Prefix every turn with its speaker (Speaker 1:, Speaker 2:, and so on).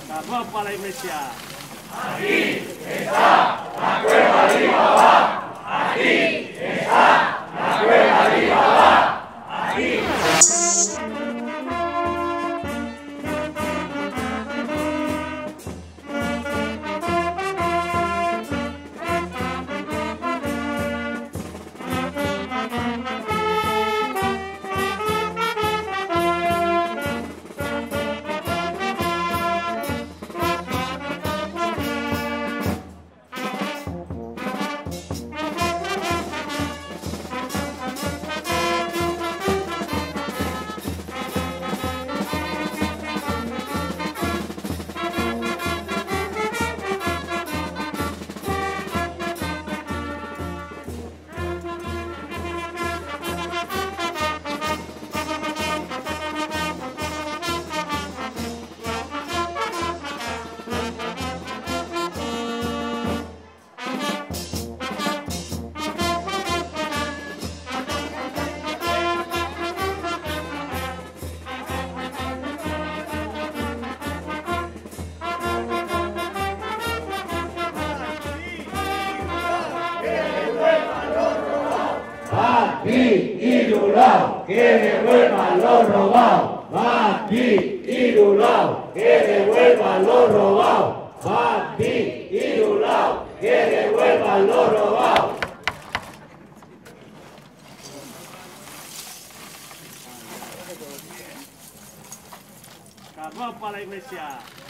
Speaker 1: La rompa la iglesia.
Speaker 2: Aquí está la cueva de Ibaba. Aquí está la cueva de Ibaba. Aquí. Aquí y Lulao, que devuelvan lo robado. Aquí y Lulao, que devuelvan lo robado. Aquí y Lulao, que devuelvan lo robado.
Speaker 1: La rompa la iglesia.